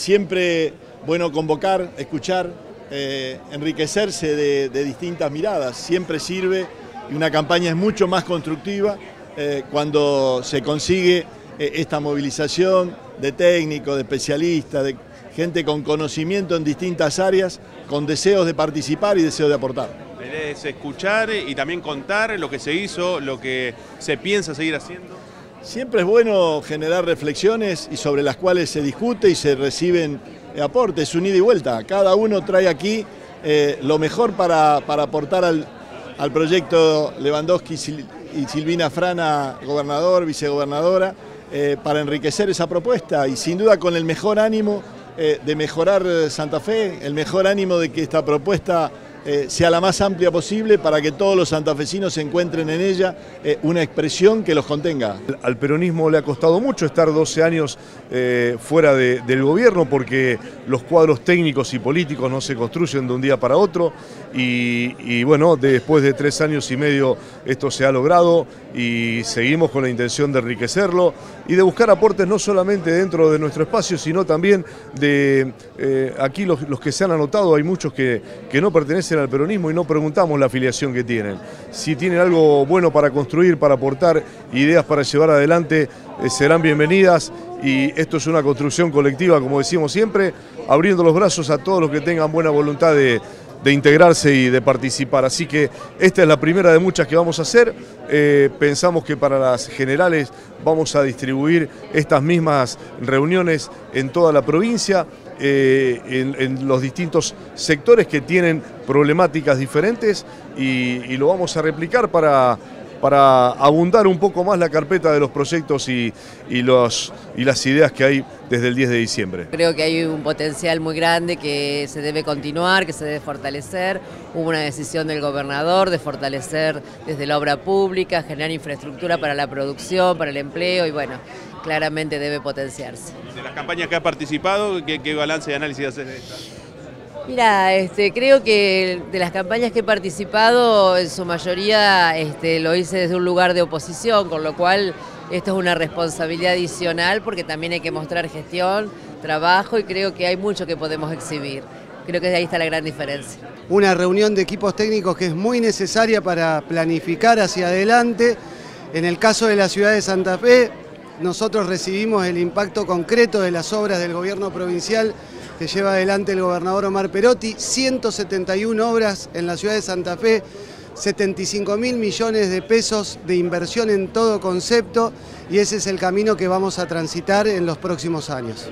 Siempre bueno convocar, escuchar, enriquecerse de distintas miradas, siempre sirve y una campaña es mucho más constructiva cuando se consigue esta movilización de técnicos, de especialistas, de gente con conocimiento en distintas áreas, con deseos de participar y deseos de aportar. Es escuchar y también contar lo que se hizo, lo que se piensa seguir haciendo. Siempre es bueno generar reflexiones y sobre las cuales se discute y se reciben aportes, un ida y vuelta. Cada uno trae aquí lo mejor para aportar al proyecto Lewandowski y Silvina Frana, gobernador, vicegobernadora, para enriquecer esa propuesta y sin duda con el mejor ánimo de mejorar Santa Fe, el mejor ánimo de que esta propuesta sea la más amplia posible para que todos los santafesinos encuentren en ella una expresión que los contenga. Al peronismo le ha costado mucho estar 12 años fuera del gobierno porque los cuadros técnicos y políticos no se construyen de un día para otro y bueno, después de 3 años y medio esto se ha logrado y seguimos con la intención de enriquecerlo y de buscar aportes no solamente dentro de nuestro espacio, sino también de aquí los que se han anotado, hay muchos que no pertenecen al peronismo y no preguntamos la afiliación que tienen. Si tienen algo bueno para construir, para aportar, ideas para llevar adelante, serán bienvenidas y esto es una construcción colectiva, como decimos siempre, abriendo los brazos a todos los que tengan buena voluntad de integrarse y de participar. Así que esta es la primera de muchas que vamos a hacer. Pensamos que para las generales vamos a distribuir estas mismas reuniones en toda la provincia, en los distintos sectores que tienen problemáticas diferentes y lo vamos a replicar para abundar un poco más la carpeta de los proyectos y las ideas que hay desde el 10 de diciembre. Creo que hay un potencial muy grande que se debe continuar, que se debe fortalecer. Hubo una decisión del gobernador de fortalecer desde la obra pública, generar infraestructura para la producción, para el empleo y bueno, claramente debe potenciarse. De las campañas que ha participado, ¿qué balance y análisis haces de esta? Mira, creo que de las campañas que he participado, en su mayoría lo hice desde un lugar de oposición, con lo cual esto es una responsabilidad adicional porque también hay que mostrar gestión, trabajo y creo que hay mucho que podemos exhibir. Creo que ahí está la gran diferencia. Una reunión de equipos técnicos que es muy necesaria para planificar hacia adelante. En el caso de la ciudad de Santa Fe, nosotros recibimos el impacto concreto de las obras del gobierno provincial que lleva adelante el gobernador Omar Perotti, 171 obras en la ciudad de Santa Fe, 75.000 millones de pesos de inversión en todo concepto y ese es el camino que vamos a transitar en los próximos años.